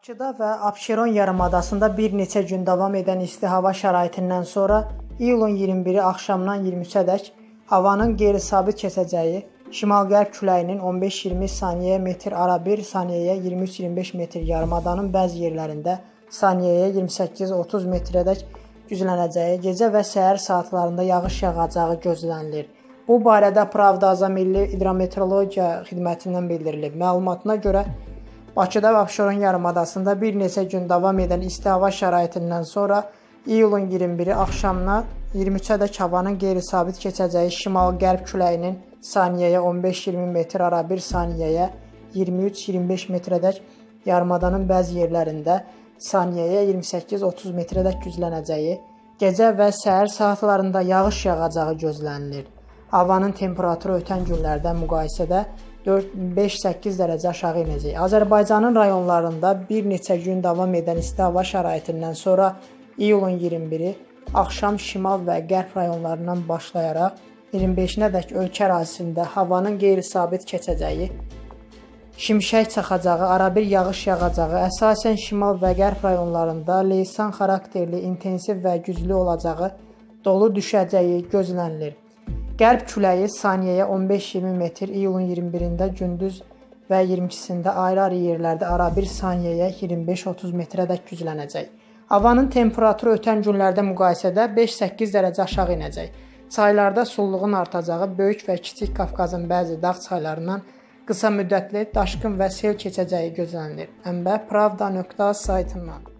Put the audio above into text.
Bakıda və Abşeron yarımadasında bir neçə gün davam edən isti hava şəraitindən sonra iyulun 21-i axşamdan 23-ədək havanın qeyri-sabit keçəcəyi, şimal-qərb küləyinin 15-20 saniyə metr arabir saniyəyə 23-25 metr yarımadanın bəzi yerlərində saniyəyə 28-30 metrədək güclənəcəyi, gecə və səhər saatlarında yağış yağacağı gözlənilir. Bu barədə Pravda Milli Hidrometeorologiya Xidmətindən bildirilib. Məlumatına görə Bakıda və Abşeron yarımadasında bir neçə gün davam edən isti hava şəraitindən sonra iyulun 21-i axşamdan 23-ədək havanın qeyri-sabit keçəcəyi, şimal-qərb küləyinin saniyəyə 15-20 metr arabir saniyəyə 23-25 metrədək yarımadanın bəzi yerlərində saniyəyə 28-30 metrədək güclənəcəyi, gecə və səhər saatlarında yağış yağacağı gözlənilir. Havanın temperaturu ötən günlərdən müqayisədə 4-5-8 dərəcə aşağı inəcək. Azərbaycanın rayonlarında bir neçə gün davam edən isti hava şəraitindən sonra iyulun 21-i axşam şimal və qərb rayonlarından başlayaraq 25-nədək ölkə ərazisində havanın qeyri-sabit keçəcəyi, şimşək çaxacağı, arabir yağış yağacağı, əsasən şimal və qərb rayonlarında leysan xarakterli, intensiv və güclü olacağı, dolu düşəcəyi gözlənilir. Qərb küləyi saniyəyə 15-20 metr iyulun 21-də gündüz və 22-sində ayrı-ayrı yerlərdə arabir saniyəyə 25-30 metrədək güclənəcək. Havanın temperaturu ötən günlərdə müqayisədə 5-8 dərəcə aşağı inəcək. Çaylarda sulluğun artacağı, Böyük və Kiçik Qafqazın bəzi dağ çaylarından qısa müddətli daşqın və sel keçəcəyi gözlənilir. Mənbə Pravda.az saytından.